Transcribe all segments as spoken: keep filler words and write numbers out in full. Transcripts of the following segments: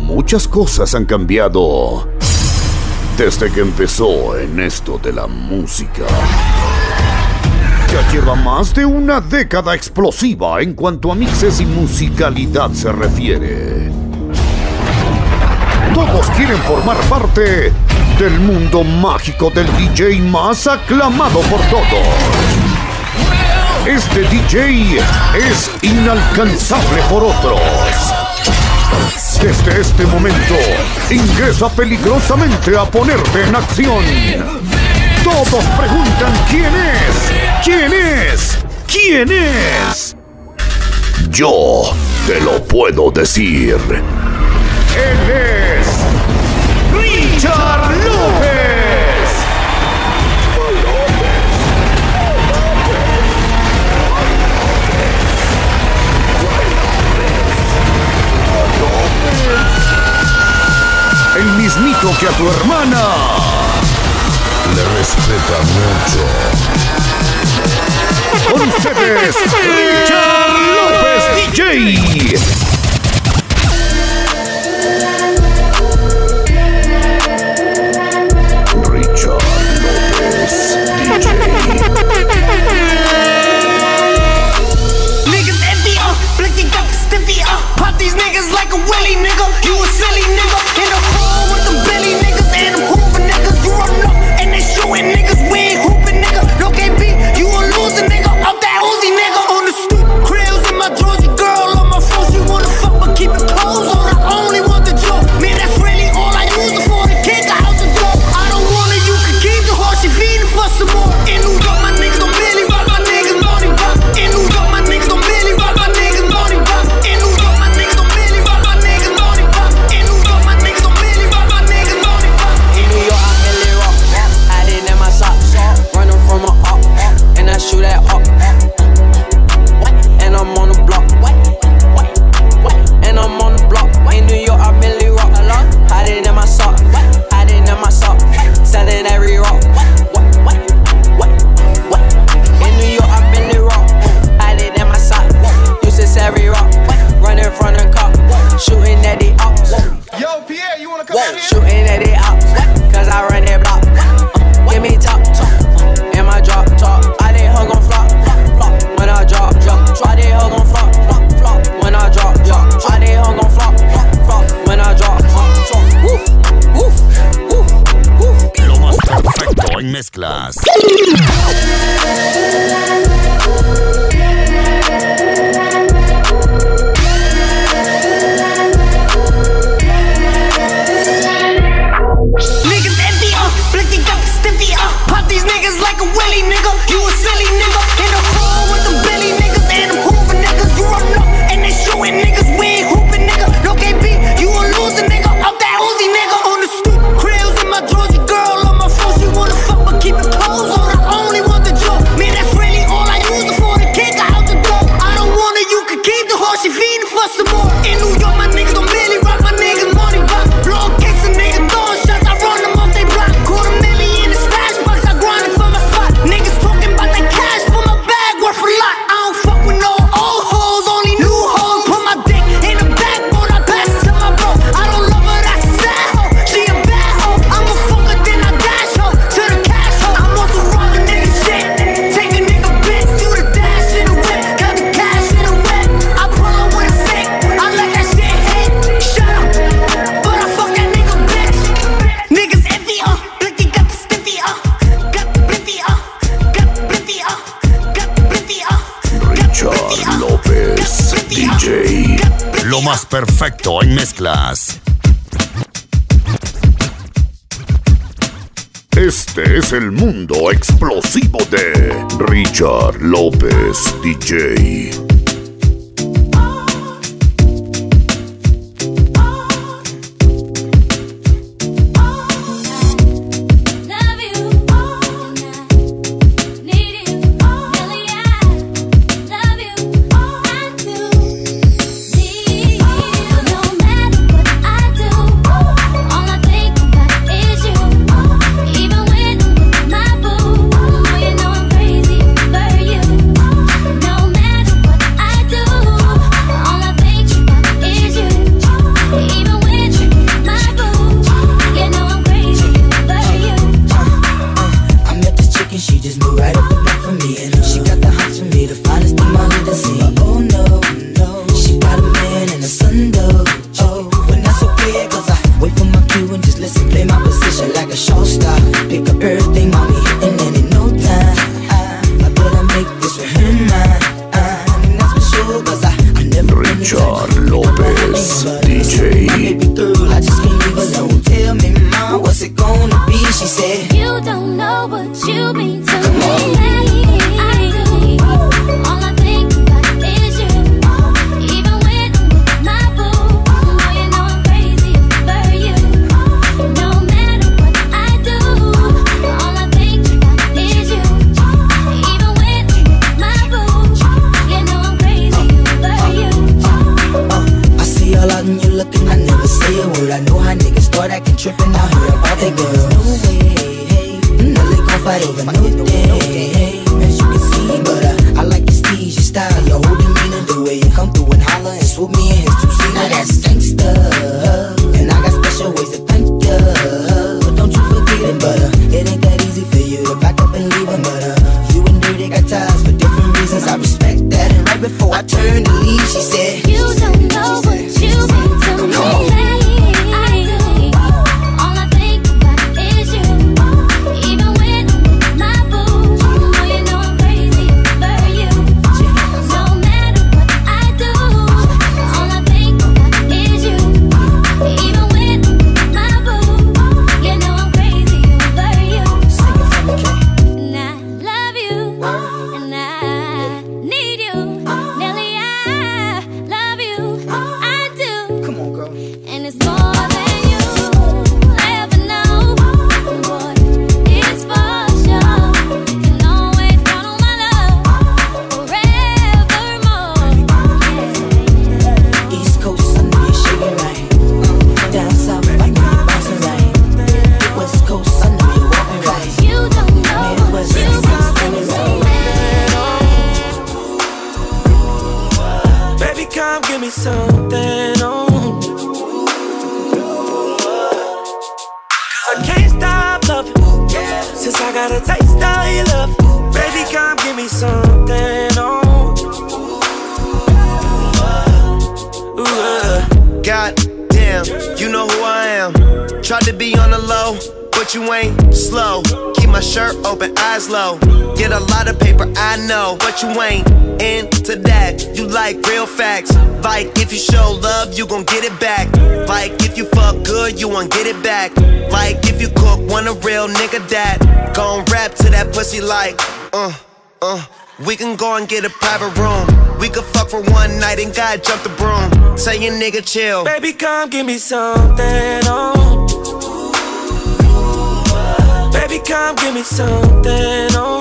muchas cosas han cambiado desde que empezó en esto de la música. Ya lleva más de una década explosiva en cuanto a mixes y musicalidad se refiere. Todos quieren formar parte del mundo mágico del D J más aclamado por todos. Este D J es inalcanzable por otros. Desde este momento, ingresa peligrosamente a ponerte en acción. Todos preguntan quién es, quién es, quién es. Yo te lo puedo decir. Él es Richard López. El mismito que a tu hermana le respeta mucho. Con ustedes, Richard López D J. Mezclas. Lo más perfecto en mezclas. Este es el mundo explosivo de Richard López D J. No matter what Lopez, D J. Baby girl, I just can't leave alone. Tell me, mom, what's it gonna be? She said, you don't know what you mean to me. I do. All I think about is you. Even when I'm with my boo, oh, you know I'm crazy over you. No matter what I do, all I think about is you. Even when I'm with my boo, you know I'm crazy over you. uh, I see y'all out and you looking, I never say a word. I know how niggas start acting trippin', I heard about that girl. No way, hey, no, they gon' fight over no day, hey, as you can see, but uh, I like your steez, your style, your whole demeanor, the way you come through and holler and swoop me in his two-seater. Now that's gangsta, and I got special ways to thank ya, but don't you forget it, but uh, it ain't that easy for you to back up and leave him, but uh, you and Dirty got ties for different reasons, I respect that, and right before I turned to leave, she said, you don't know what you mean to me. You ain't slow, keep my shirt open, eyes low. Get a lot of paper, I know, but you ain't into that. You like real facts. Like if you show love, you gon' get it back. Like if you fuck good, you won't get it back. Like if you cook, want a real nigga that gon' rap to that pussy like, uh, uh. We can go and get a private room. We could fuck for one night and God jump the broom. Say your nigga chill. Baby, come give me something, oh. Baby, come give me something, oh.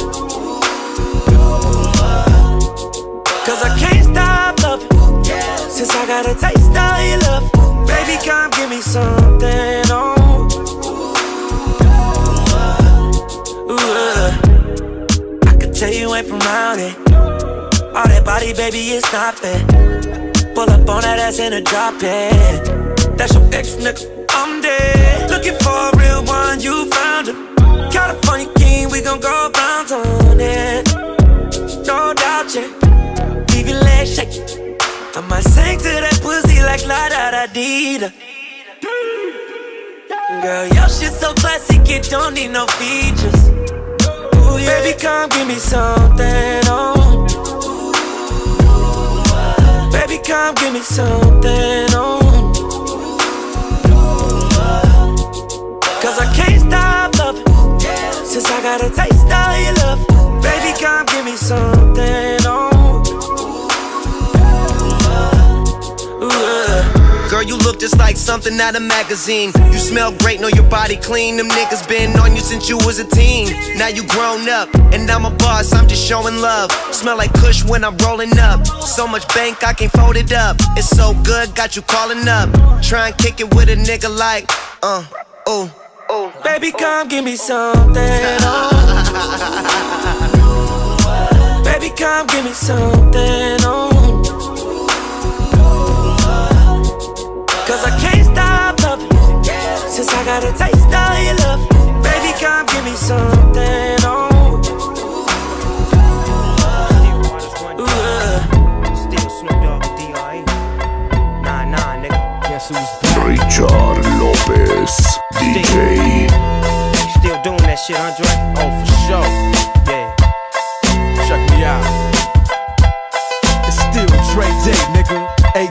Cause I can't stop loving, since I got a taste of your love. Baby, come give me something, oh. Ooh, uh. I could tell you ain't from around it. All that body, baby, it's not fair. Pull up on that ass in a drop it. That's your ex, nigga, I'm dead. Looking for a real one, you found him. California king, we gon' go bounce on it. No doubt, yeah. Leave your legs shaking. I might sing to that pussy like La Da Da Dee Da. Girl, your shit so classic, it don't need no features. Ooh, yeah. Baby, come give me something, oh. Baby, come give me something, oh. Cause I can't stop loving, since I got a taste of your love. Baby, come give me something, oh. Ooh, uh. Girl, you look just like something out of magazine. You smell great, know your body clean. Them niggas been on you since you was a teen. Now you grown up, and I'm a boss, I'm just showing love. Smell like Kush when I'm rolling up. So much bank, I can't fold it up. It's so good, got you calling up. Try and kick it with a nigga like, uh, oh. Oh, baby, come give me something, oh. Baby, come give me something, oh. Cause I can't stop loving, since I got a taste of your love. Baby, come give me something, oh. Ooh, uh. Still Snoop Dogg and D R E. Nah, nah, nigga. Guess who's back? Richard Lopez, D J. Still doing that shit, Andre? Oh, for sure. Yeah. Check me out. It's still Dre Day, nigga. A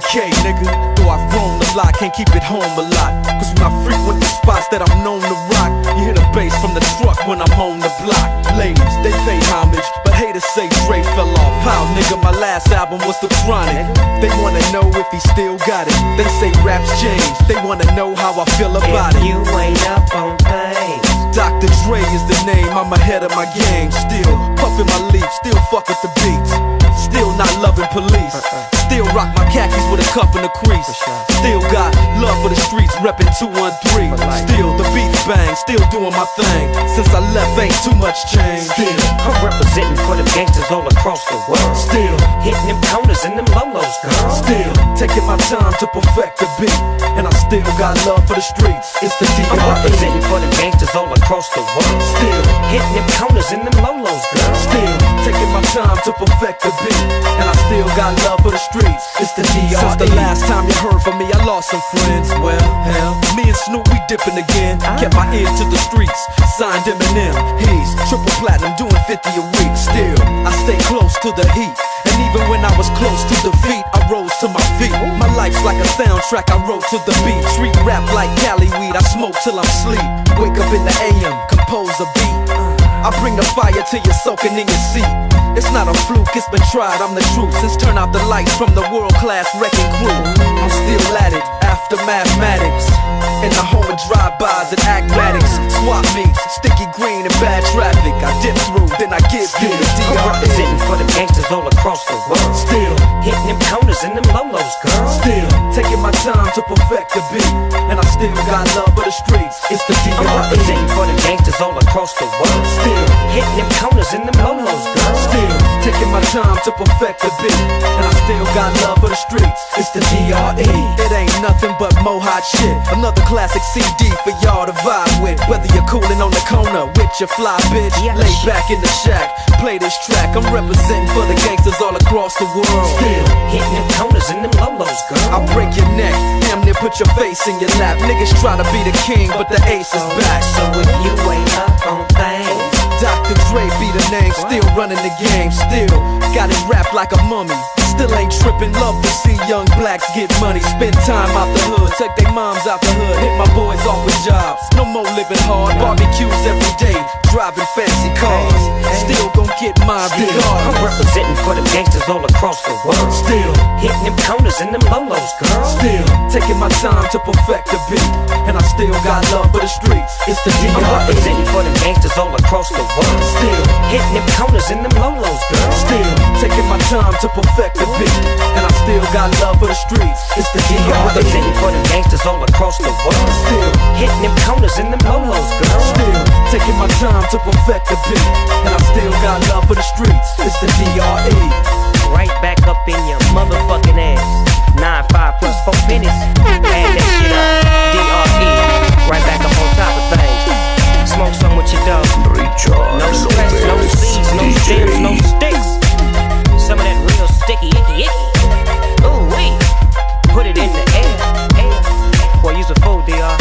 K, nigga. Though I've grown a lot, can't keep it home a lot. Cause when I frequent the spots that I'm known to rock, you hear the bass from the truck when I'm on the block. Ladies, they pay homage, but haters say Dre fell off. How, nigga, my last album was The Chronic. They wanna know if he still got it. They say raps change, they wanna know how I feel about if it. You ain't up on things. Doctor Dre is the name, I'm ahead of my game. Still puffin' my leaf, still fuck with the beats. Still not loving police. Still rock my khakis with a cuff and a crease. Still got love for the streets, reppin' two one three. Still the beats bang, still doing my thing. Since I left ain't too much change. Still I'm representing for them gangsters all across the world. Still hitting them corners and them lolos, girl. Still taking my time to perfect the beat. And I still got love for the streets. It's the D R E. I'm representing for them gangsters all across the world. Still hitting them corners and them lolos, girl. Still taking my time to perfect the beat. And I still got love for the streets. It's the D R E. Since the last time you heard from me, I lost some friends. Well, hell, me and Snoop, we dipping again. Kept my ear to the streets. Signed Eminem. He's triple platinum, doing fifty a week. Still, I stay close to the heat. And even when I was close to defeat, I rose to my feet. My life's like a soundtrack, I wrote to the beat. Street rap like Cali weed, I smoke till I'm sleep. Wake up in the A M, compose a beat. I bring the fire till you're soaking in your seat. It's not a fluke, it's been tried, I'm the truth. Since turn out the lights from the world-class wrecking crew, I'm still at it, after mathematics. In the home of drive-bys and acmatics. Swap meets, sticky green and bad traffic. I dip through, then I give you the D R E. I'm representing for the gangsters all across the world. Still hitting them corners and them lolos, girl. Still taking my time to perfect the beat. And I still got love for the streets. It's the D R E. I'm representing for the gangsters all across the world. Still hitting them corners and them lolos, girl. Still taking my time to perfect the beat. And I still got love for the streets. It's the D R E. It ain't nothing but mo hot shit. Another classic C D for y'all to vibe with. Whether you're coolin' on the corner with your fly bitch, lay back in the shack, play this track. I'm representing for the gangsters all across the world. Still hitting them corners and them lolos, girl. I'll break your neck, damn near put your face in your lap. Niggas try to be the king, but the ace is back. So if you ain't up on things, Doctor Dre be the name, still running the game. Still got it wrapped like a mummy. Still ain't trippin', love to see young blacks get money. Spend time out the hood, take they moms out the hood. Hit my boys off with jobs, no more living hard. Barbecues every day, driving fancy cars. Still gon' get mine regardless. I'm representing for the gangsters all across the world. Still hitting them corners and them lolos, girl. Still taking my time to perfect the beat. And I still got love for the streets. It's the D R E. I'm representing for the gangsters all across the world. Still hitting them corners and them lolos, girl. Still taking my time to perfect the beat. And I still got love for the streets. It's the D R E. I'm representing for the gangsters all across the world. Still hitting them corners and them lolos, girl. Still taking my time to perfect the beat. And I still got love for the streets. It's the D R E. Right back up in your motherfucking ass. Nine five plus four pennies. Add that shit up. D R E. Right back up on top of things. Smoke some with your dog. Richard No stress, no Lopez, seeds, no D J. stems, no sticks. Some of that real sticky, icky, icky. Ooh wee. Put it in the air, air. Boy, use a fool, D R.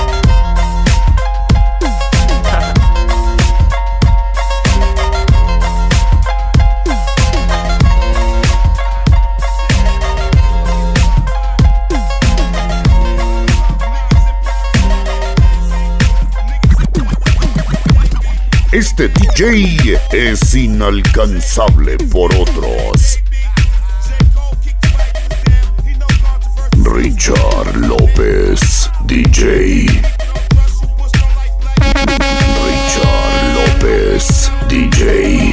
Este D J es inalcanzable por otros. Richard Lopez, D J. Richard Lopez, D J.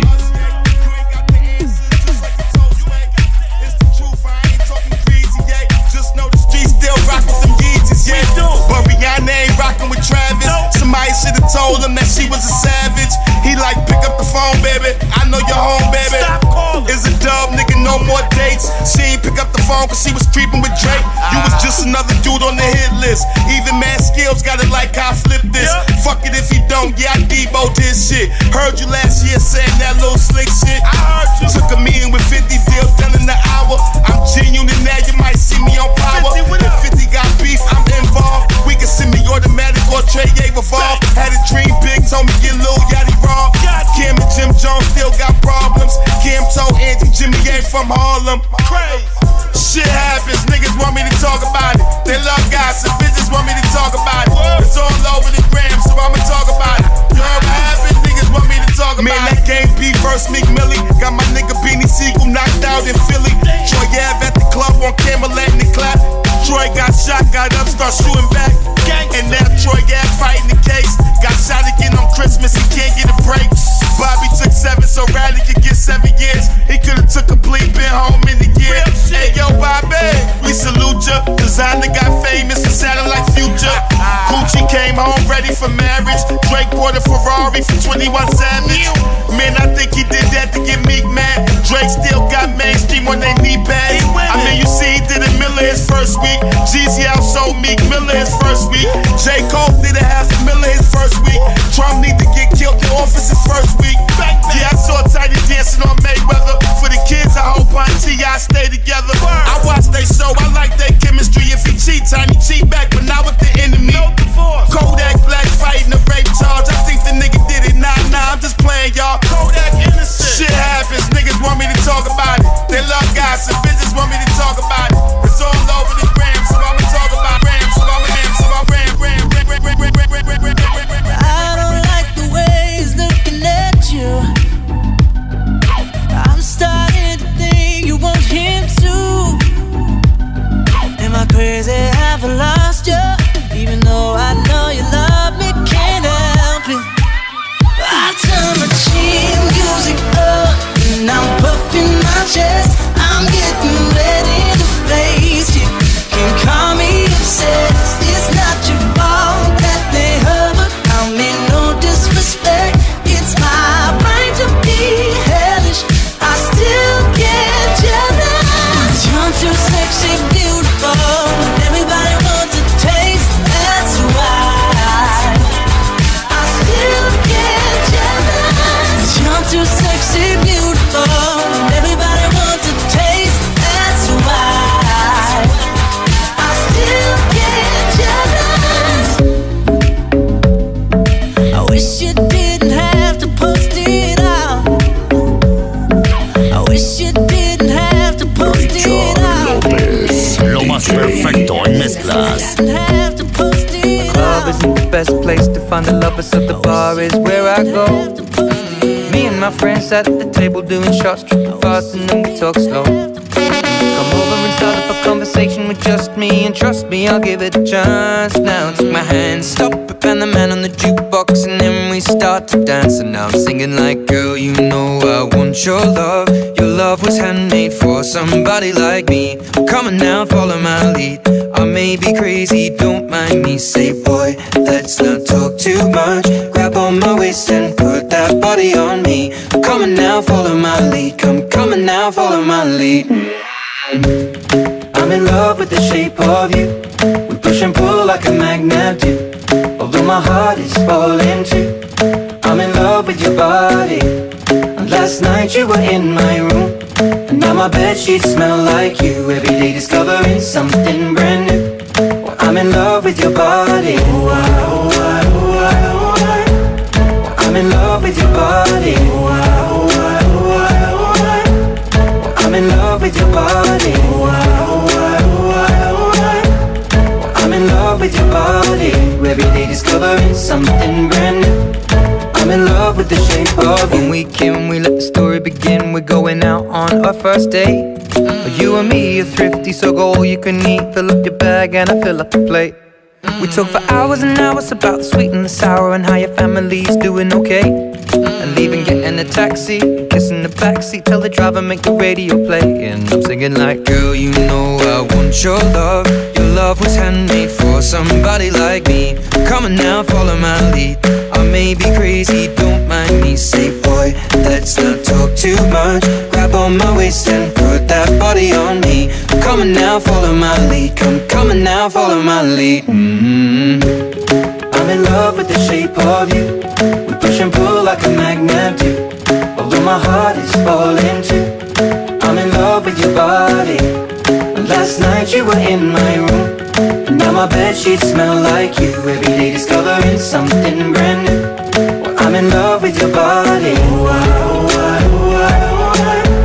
Somebody should've told him that she was a savage. He like, pick up the phone, baby. I know you're home, baby. Is a dub, nigga, no more dates. She ain't pick up the phone cause she was creeping with Drake. You was just another dude on the hit list. Even Mad Skills got it like I flipped this. Fuck it if he don't, yeah, I Debo this shit. Heard you last year saying that little slick shit. I heard you. Took a meeting with fifty deals done in the hour. I'm genuine now, you might see me on power. If fifty got beef, I'm involved. We can send me automatic or Trey Evolve. Had a dream big, told me get Lil Yachty wrong. Kim and Jim Jones still got problems. Kim told Angie Jimmy ain't from Harlem. Crazy. Shit happens, niggas shot up, start shooting back. And now Troy got fighting the case. Got shot again on Christmas, he can't get a break. Bobby took seven, so Riley could get seven years. He could've took a plea, been home in a year. Hey yo, Bobby, we salute ya. Designer got famous and sounded like Future. Gucci came home ready for marriage. Drake bought a Ferrari for twenty-one Savage. Man, I think he did that to get Meek mad. Drake still got mainstream on their knee pads. I mean, you see, he did a Miller his first week. Jeezy outsold Meek Miller his first week. J. Cole did a half a Miller his first week. Trump need to get killed in office his first week. Yeah, I saw Tiny dancing on Mayweather. For the kids, I hope on T I stay together. I watch they show, I like their chemistry. If he cheat, Tiny cheat back, but not with the enemy. Kodak Black fighting a rape charge. I think the nigga did it. Nah, nah, I'm just playing, y'all. Kodak innocent. Shit happens. Niggas want me to talk about it. They love gossip. Bitches want me to talk about it. It's all over the gram, so I'ma talk about ram. So I'ma ram, so I'm ram, ram, ram, ram, ram, ram, ram, ram, ram, ram. I don't like the way he's looking at you. I'm starting to think you want him too. Am I crazy? Have I lost you? Even though I know you love me, can't help it. I turn my cheap music up and I'm puffing my chest. I'm getting ready to face you. Can't call me obsessed. It's not your fault that they hurt, but I mean no disrespect. It's my right to be hellish. I still get jealous. You're too sexy, beautiful. Everybody wants a taste. That's why I still get jealous. You're too sexy, beautiful. Everybody wants a taste. That's why I still get jealous. I wish you didn't have to post it out. I wish you didn't have to post it out. Lo más perfecto en mezclas. Didn't have to post it Club out. isn't the best place to find the lovers, so the bar is where I go. Me and my friends sat at the table doing shots, tripping fast, and then we talk slow. Come over and start up a conversation with just me, and trust me, I'll give it a chance. Now take my hand, stop it, and the man on the jukebox, and then we start to dance. And now I'm singing like, girl, you know I want your love. Your love was handmade for somebody like me. Come on now, follow my lead. I may be crazy, don't mind me. Say, boy, let's not talk too much. Grab on my waist and put that body on me. Come on now, follow my lead. Come, come on now, follow my lead. I'm in love with the shape of you. We push and pull like a magnet do. Although my heart is falling too. I'm in love with your body. And last night you were in my room, and now my bedsheets smell like you. Every day discovering something brand new. Well, I'm in love with your body. Oh, I, oh, I, oh, I, oh, I. I'm in love with your body. Oh, I, oh, I, oh, I, oh, I. I'm in love with your body. Oh, I, oh, I, oh, I, oh, I. I'm in love with your body. Every day discovering something brand new. I'm in love with the shape of you. When we came, we let the story begin. We're going out on our first date. But you and me are thrifty, so go all you can eat. Fill up your bag and I fill up the plate. We talk for hours and hours about the sweet and the sour, and how your family's doing okay. And leaving, getting a taxi, kissing the backseat, tell the driver make the radio play. And I'm singing like, girl, you know I want your love. Your love was handmade for somebody like me. Come on now, follow my lead. I may be crazy, don't mind me. Say, boy, let's not talk too much. Grab on my waist and put that body on me. Come on now, follow my lead. Come, come on now, follow my lead. Mm-hmm. I'm in love with the shape of you. We push and pull like a magnet do. Although my heart is falling too. I'm in love with your body. Last night you were in my room, and now my bedsheets smell like you. Every day discovering something brand new. Well, I'm in love with your body. Oh, I, oh, I, oh, I, oh,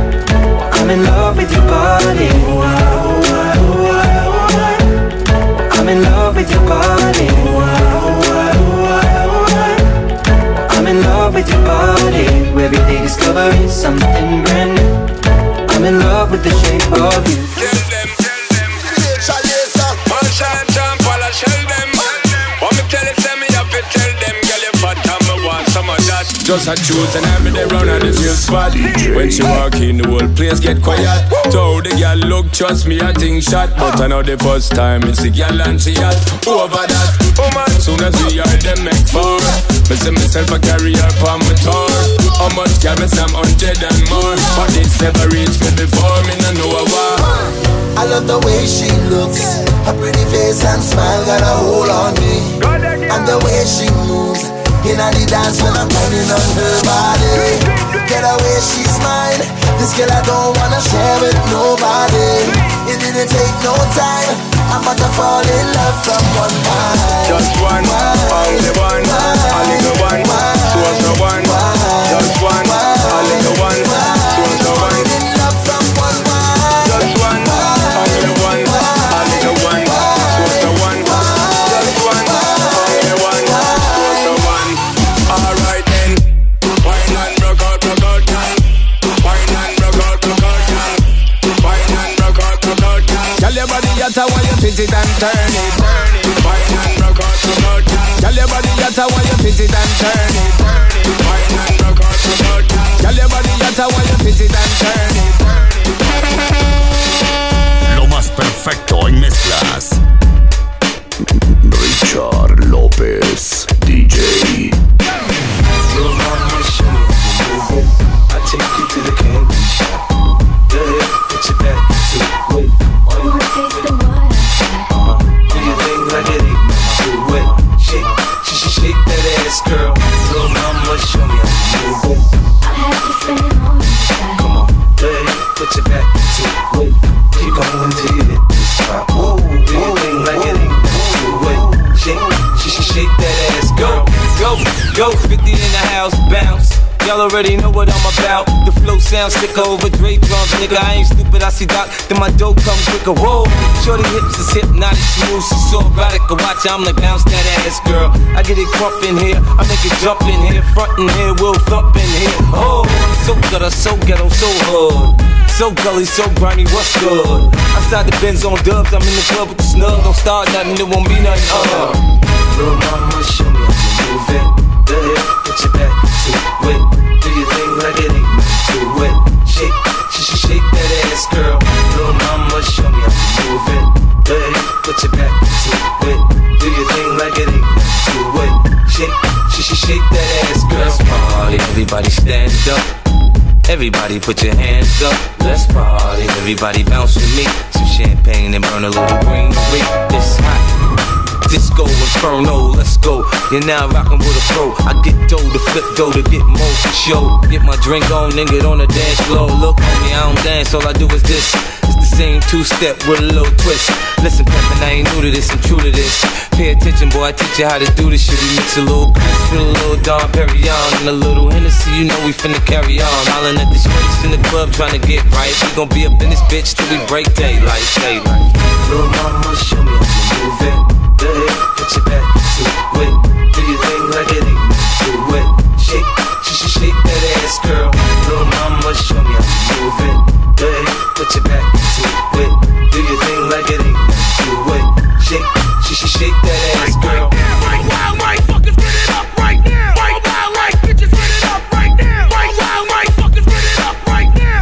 I. I'm in love with your body. Oh, I, oh, I, oh, I, oh, I. I'm in love with your body. Oh, I, oh, I, oh, I, oh, I. I'm in love with your body. Every day discovering something brand new. I'm in love with the shape of you. Tell them, tell them, one time jump. just a choose and every day round at the real spot. When she walk in, the whole place get quiet. Told the girl look, trust me, I think shot. But I know the first time it's the girl and she hot. Over that, oh man, soon as we are them make four. Me see myself a carry her on my tour. How much can me some hundred and more? But it's never reached me before, me no know a war. I love the way she looks. Her pretty face and smile got a hold on me. And the way she moves in the dance when I'm running on her body. Get away, she's mine. This girl I don't wanna share with nobody. It didn't take no time. I'm about to fall in love from one time. Just one, only one, only the one, just the one. Just one, only the one, just the one. In love from one time. Just one, only the one, only the one, just the one. Just one, only the one, just the one. Alright then, wine and rock out, rock out, girl. Wine and rock out, rock out, girl. Wine and rock out, rock out, girl. Tell your body yatta while you twist it and turn it. Wine and rock out, rock out, girl. Tell your body yatta while you twist it and turn it. Wine and rock out, rock out, girl. Tell your body yatta while you twist it and turn it. Lo más perfecto en mezclas. Richard Lopez, D J. Little mama, show me how you move it. I take you to the candy shop. Go ahead, put your back to it. Why you take the water? Uh-huh. Do your thing like it ain't nothing to it. Shake, shake, shake that ass, girl. Little mama, show me how you move it. I have to spend it on you. Come on, go ahead, put your back to it. Keep going till you hit this spot. Whoa, do your thing like it ain't nothing to it. Shake, shake, shake that ass, girl. Go, go, fifty in the house, bounce. Y'all already know what I'm about. The flow sounds sicker over Dre drums, nigga. I ain't stupid, I see Doc, then my dough come quicker. Whoa, shorty hips is hypnotic, smooth, she's so erotic. I watch, I'm like bounce that ass, girl. I get it crump in here, I make it jump in here, front in here, we'll thump in here. Oh, so gutter, so ghetto, so hood. So gully, so grimy, what's good? Outside the Benz on dubs, I'm in the club with the snug. Don't start nothing, it won't be nothing. Uh. Little mama, show me how you move it. Go ahead, put your back to it. Do your thing like it ain't nothing to it. Shake, shake, shake that ass, girl. Little mama, show me how you move it. Go ahead, put your back to it. Do your thing like it ain't nothing to it. Shake, shake, shake that ass, girl. Let's party, everybody stand up. Everybody put your hands up. Let's party, everybody bounce with me. Some champagne and burn a little greenery. It's hot. Disco Inferno, let's go. You're now rockin' with a pro. I get dough to flip dough to get more for show. Get my drink on, then get on the dance floor. Look on me, I don't dance, all I do is this. It's the same two-step with a little twist. Listen, Peppin', I ain't new to this, I'm true to this. Pay attention, boy, I teach you how to do this shit. We mix a little Chris with a little Dom Perignon and a little Hennessy, you know we finna carry on. Hollin' at the streets in the club, tryna get right. We gon' be up in this bitch till we break daylight, daylight. Little mama, show me how you move it. Go ahead, put your back to it. Do your thing like it ain't nothing to it. Shake, shake, shake that ass, girl. Little mama, show me how you move it. Go ahead, put your back to it. Do your thing like it ain't nothing to it. Shake, shake, shake that ass, girl. Right now, right fuckers, get it up right now. Right now, right bitches, get it up right now. Right now, right fuckers, get it up right now.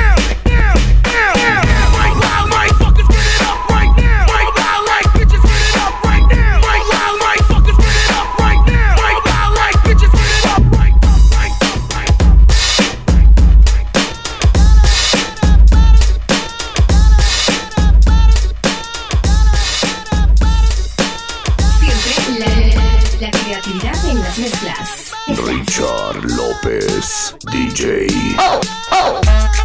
Right now, right fuckers, get it up right now. Right now, right bitches, get it up right now. Right now, right fuckers, get it up right now. Right now, right bitches, get it up right now. Siempre la, la creatividad en las mezclas. Richard Lopez, D J. Oh, oh.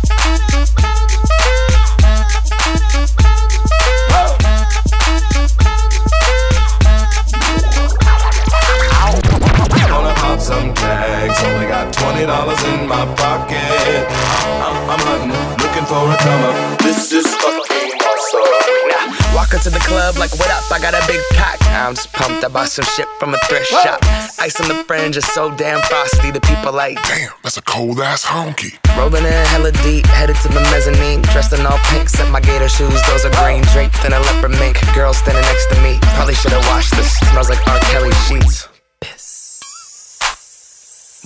Gonna pop some tags, only got twenty dollars in my pocket. I'm, I'm hunting, looking for a come up. This is fucking awesome. Nah, walk into the club like, what up? I got a big cock. I'm just pumped, I bought some shit from a thrift Whoa. shop. Ice on the fringe is so damn frosty, the people like, damn, that's a cold ass honky. Rolling in hella deep, headed to the mezzanine. Dressed in all pink, set my gator shoes, those are green. Draped in a leopard mink, girl standing next to me. Probably should've washed this, smells like R. Kelly sheets.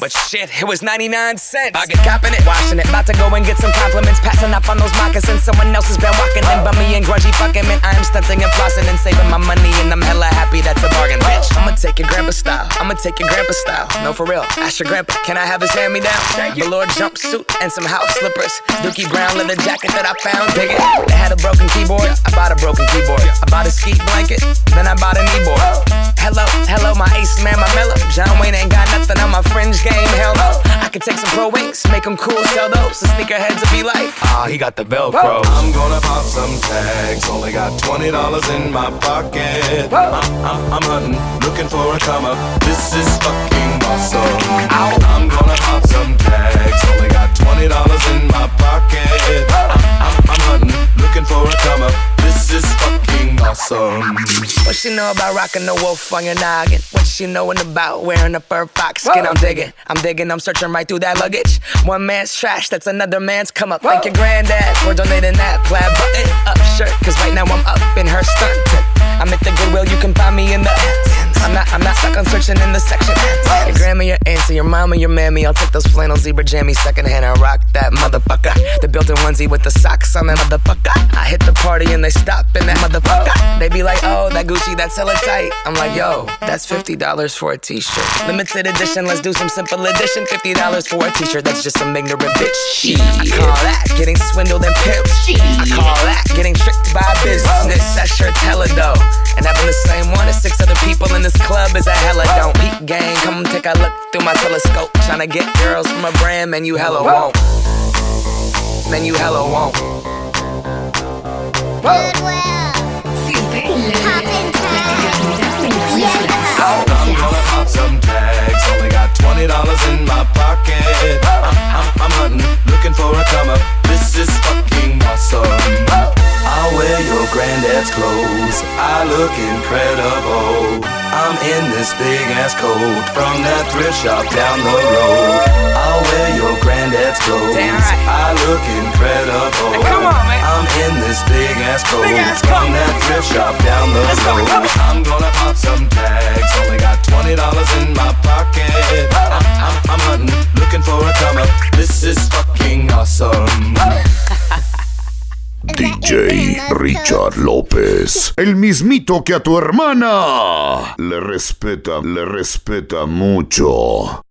But shit, it was ninety-nine cents. I get copping it, washing it, about to go and get some compliments, passing up on those moccasins. Someone else has been walking in, bummy and grungy fucking man. I am stunting and flossing and saving my money, and I'm hella happy that's a bargain, bitch. I'ma take your grandpa style, I'ma take your grandpa style. No, for real, ask your grandpa, can I have his hand-me-down? Velour jumpsuit and some house slippers, Dookie Brown leather jacket that I found, dig it. They had a broken keyboard, I bought a broken keyboard. I bought a ski blanket, then I bought a kneeboard. Hello, hello, my ace man, my mellow. John Wayne ain't got nothing on my fringe game, hell no. I could take some pro wings, make them cool, sell those. The sneakerheads will be like, ah, he got the Velcro. I'm gonna pop some tags, only got twenty dollars in my pocket. I'm, I'm, I'm hunting, looking for a come up. This is fucking awesome. Ow. I'm gonna pop some tags, only got twenty dollars in my pocket. I'm, I'm, I'm hunting, looking for a come up. This is fucking awesome. What she know about rocking the wolf on your noggin? What she knowin' about wearing a fur fox skin? I'm digging, I'm digging, I'm searching right through that luggage. One man's trash, that's another man's come up. Thank your granddad for donating that plaid button up shirt, cause right now I'm up in her skirt. I'm at the Goodwill, you can find me in the I'm not, I'm not stuck on searching in the section. Your grandma, your auntie, your mama, your mammy. I'll take those flannel zebra jammies secondhand and rock that motherfucker. The built-in onesie with the socks on that motherfucker. I hit the party and they stop in that motherfucker. They be like, oh, that Gucci, that's hella tight. I'm like, yo, that's fifty dollars for a t-shirt. Limited edition, let's do some simple edition. fifty dollars for a t-shirt, that's just some ignorant bitch shit. I call that getting swindled and pimped. I call that getting tricked by business. That shirt's hella dope. And having the same one as six other people in this club is a hella don't. Peep gang, come take a look through my telescope. Tryna get girls from a brand, man, you hella won't. Man, you hella won't. I'm gonna pop some tags, only got twenty dollars in my pocket. I'm, I'm, I'm hunting, looking for a come up. This is fucking awesome. I'll wear your granddad's clothes, I look incredible. I'm in this big ass coat from that thrift shop down the road. I'll wear your granddad's clothes, I look incredible. Hey, come on, man. I'm in this big ass coat Big ass from coat. that thrift shop down the Let's go, road. come on. I'm gonna pop some tags, only got twenty dollars in my pocket. I'm, I'm, I'm hunting, looking for a come up. This is fucking awesome. D J Richard López, el mismito que a tu hermana le respeta, le respeta mucho.